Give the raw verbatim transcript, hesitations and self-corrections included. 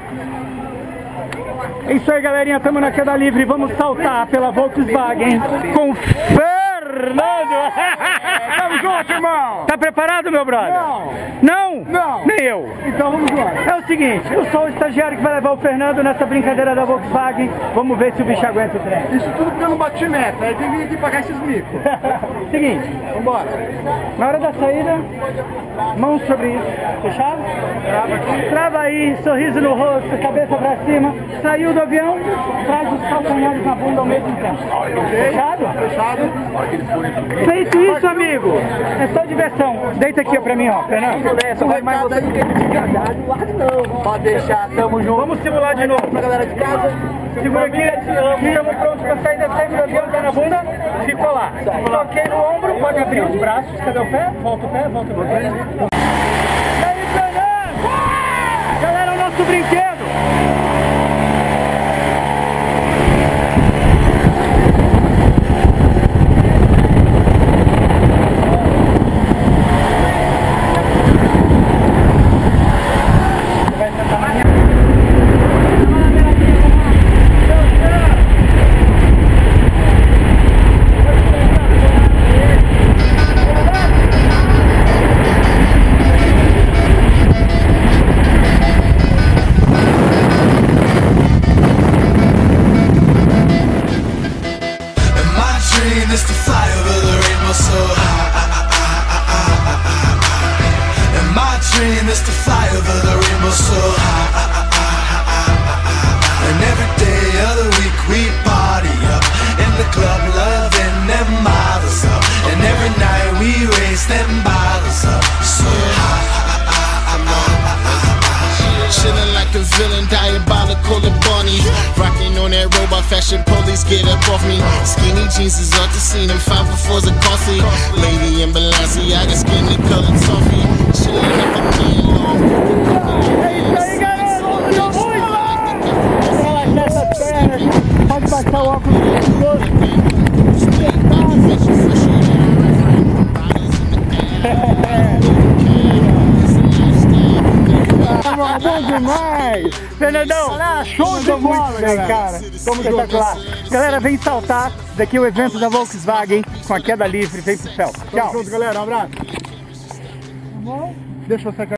É isso aí, galerinha, estamos na queda livre, vamos saltar pela Volkswagen com Fernando. Tamo junto, irmão. Tá preparado, meu brother? Não. Não? Não. Nem eu. Então vamos lá. É o seguinte, eu sou o estagiário que vai levar o Fernando nessa brincadeira da Volkswagen. Vamos ver se o bicho aguenta o trem. Isso tudo porque eu não bati meta, aí tem que vir aqui pagar esses micos. Seguinte, Vambora. na hora da saída, mãos sobre isso, fechado? Trava aqui. Trava aí, sorriso no rosto, cabeça pra cima. Saiu do avião, traz os calcanhares na bunda ao mesmo tempo. Fechado? Fechado. Feito isso, amigo, é só diversão. Deita aqui ó, pra mim, ó, Fernando. Só vai mais você do que não. Pode deixar, tamo junto. Vamos simular de novo. Pra galera de casa. Segura aqui, estamos prontos pra sair da saída do avião, tá na bunda, ficou lá. Toquei no ombro, pode abrir os braços, cadê o pé? Volta o pé, volta o pé. E aí, Fernando? Galera, o nosso brinquedo. Is to fly over the rainbow so high. And my dream is to fly over the rainbow so high. And every day of the week we party up in the club, loving them models up. And every night we raise them bottles up so high. Chillin' like a villain, diabolical and bunny. Rockin' on that robot fashion, police get up off me. Skinny jeans is off the scene and five for fours are costly. Lady in Balenciaga, skinny colored toffee. Chillin' up a million long. É isso aí, galera! Relaxar essas pernas, pode baixar o óculos do rosto. Bom demais! Fernandão, show de bola, cara! Como espetacular! Galera, vem saltar. Daqui é o evento da Volkswagen com a queda livre, vem pro céu. Tchau! Tamo junto, galera. Um abraço. Deixa eu sacar.